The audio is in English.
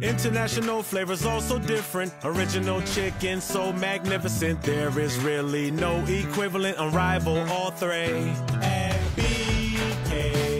International flavors also different. Original chicken so magnificent. There is really no equivalent, unrivaled, all three. And BK.